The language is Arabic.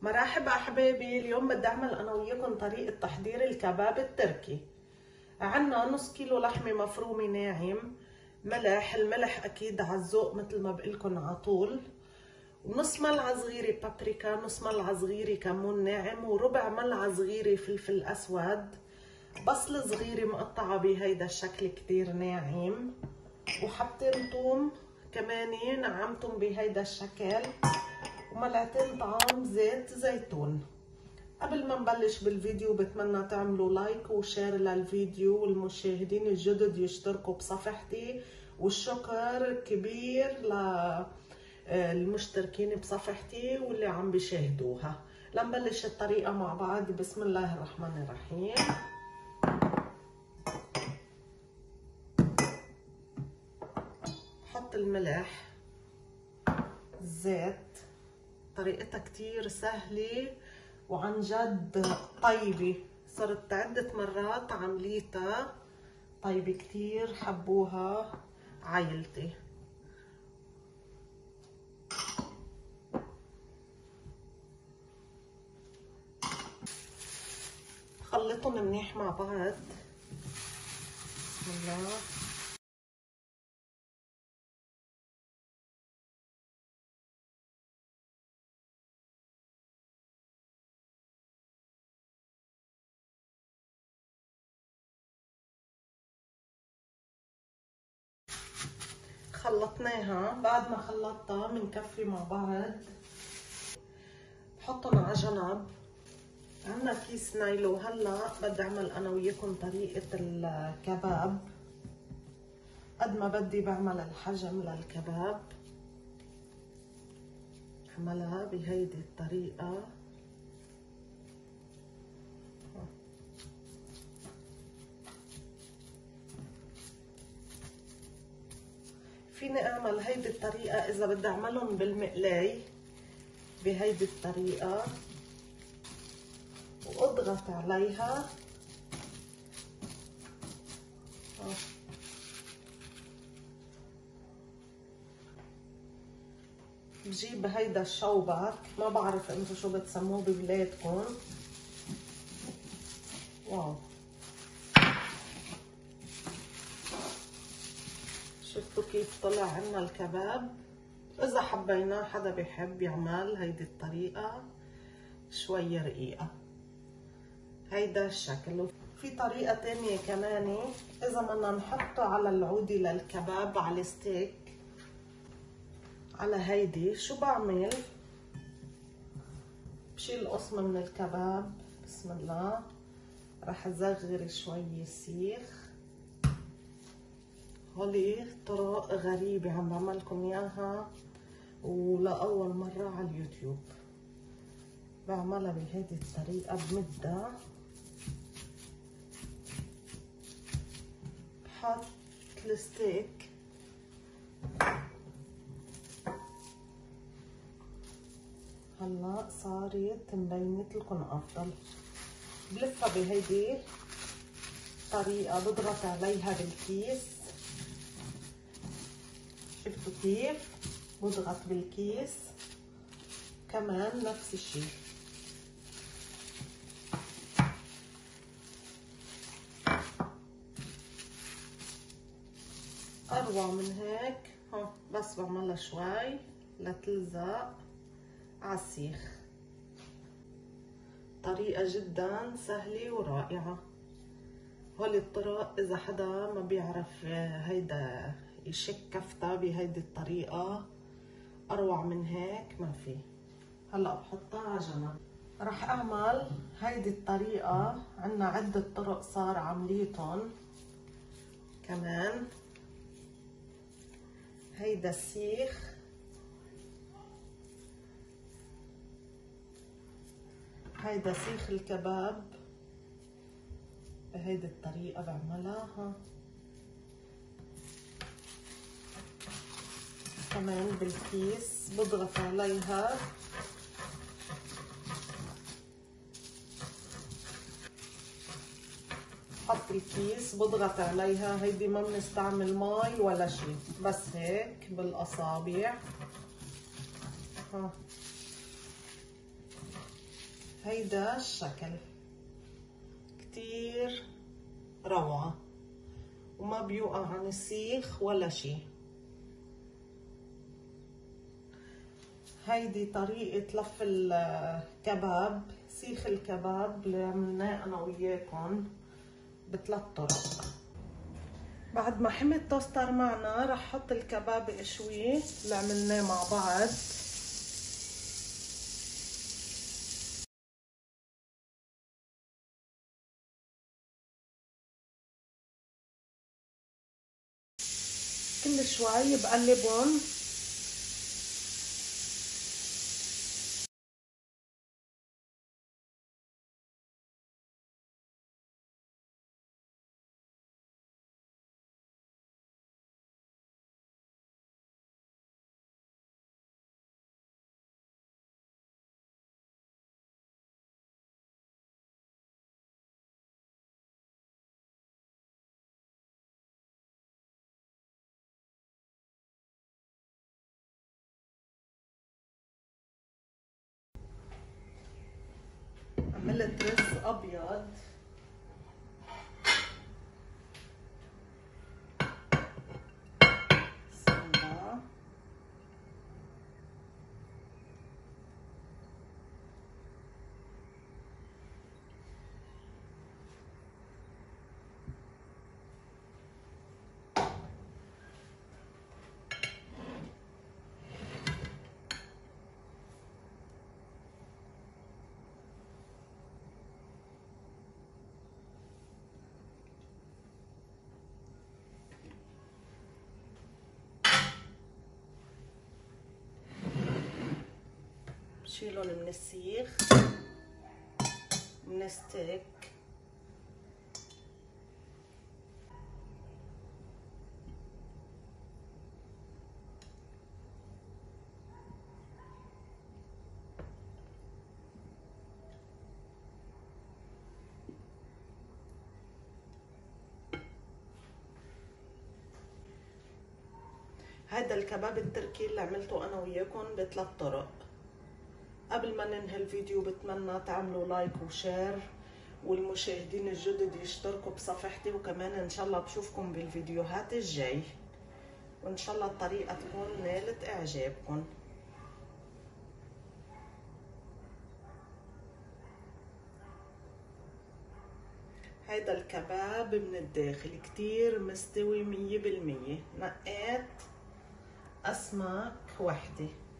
مرحبا احبابي، اليوم بدي اعمل انا وياكم طريقة تحضير الكباب التركي. عنا نص كيلو لحمة مفرومة ناعم، الملح اكيد على الذوق مثل ما بقلكن على طول، ونص ملعقة صغيرة بابريكا، نص ملعقة صغيرة كمون ناعم، وربع ملعقة صغيرة فلفل اسود، بصلة صغيرة مقطعة بهيدا الشكل كتير ناعم، وحبتين ثوم كمان نعمتهم بهيدا الشكل، وملعقتين طعام زيت زيتون. قبل ما نبلش بالفيديو بتمنى تعملوا لايك وشير للفيديو، والمشاهدين الجدد يشتركوا بصفحتي، والشكر كبير للمشتركين بصفحتي واللي عم بيشاهدوها. لنبلش الطريقة مع بعض. بسم الله الرحمن الرحيم. حط الملح، الزيت، طريقتها كتير سهلة وعن جد طيبة، صرت عدة مرات عمليتها، طيبة كتير، حبوها عائلتي. خلطهم منيح مع بعض. بسم الله. خلطناها. بعد ما خلطتها بنكفي مع بعض، بحطهم على جنب. عنا كيس نايلو. هلا بدي اعمل انا وياكم طريقة الكباب. قد ما بدي بعمل الحجم للكباب، بعملها بهيدي الطريقة. فيني اعمل هيدي الطريقة اذا بدي اعملهم بالمقلاي بهيدي الطريقة، واضغط عليها. بجيب هيدا الشوبك، ما بعرف انتو شو بتسموه ببلادكم. واو، شفتوا كيف طلع عنا الكباب؟ اذا حبيناه، حدا بيحب يعمل هيدي الطريقة شوية رقيقة، هيدا الشكل. في طريقة تانية كمان، اذا بدنا نحطه على العودة للكباب، على الستيك، على هيدي، شو بعمل؟ بشيل قسم من الكباب. بسم الله. رح ازغر شوي سيخ. هولي طرق غريبة عم بعملكم اياها ولأول مرة على اليوتيوب. بعملها بهيدي الطريقة، بمدها، بحط الستيك، هلا صارت مبينت لكم افضل. بلفها بهيدي الطريقة، بضغط عليها بالكيس. شفتوا كيف؟ بضغط بالكيس كمان نفس الشيء. اروع من هيك، بس بعملها شوي لتلزق على السيخ. طريقة جدا سهلة ورائعة. هول الطرق اذا حدا ما بيعرف هيدا يشك كفتة بهيدي الطريقة، اروع من هيك ما في. هلا بحطها على جنب. رح اعمل هيدي الطريقة، عنا عدة طرق صار عمليتهم كمان. هيدا السيخ، هيدا سيخ الكباب، بهيدي الطريقة بعملها. كمان بالكيس بضغط عليها، بحط الكيس بضغط عليها. هيدي ما بنستعمل مي ولا شيء، بس هيك بالاصابع. هيدا الشكل كتير روعة وما بيوقع عن السيخ ولا شي. هيدي طريقة لف الكباب، سيخ الكباب اللي عملناه انا وياكم بثلاث طرق. بعد ما حمي التوستر معنا رح احط الكباب اشويه اللي عملناه مع بعض. كل شوي بقلبهم عملت رز ابيض سمبا. بشيلهم من السيخ من ستيك. هذا الكباب التركي اللي عملته انا وياكم بثلاث طرق. قبل ما ننهي الفيديو بتمنى تعملوا لايك وشير، والمشاهدين الجدد يشتركوا بصفحتي، وكمان ان شاء الله بشوفكم بالفيديوهات الجاي، وان شاء الله الطريقة تكون نالت اعجابكم. هيدا الكباب من الداخل كتير مستوي 100%. نقيت اسماك وحدة.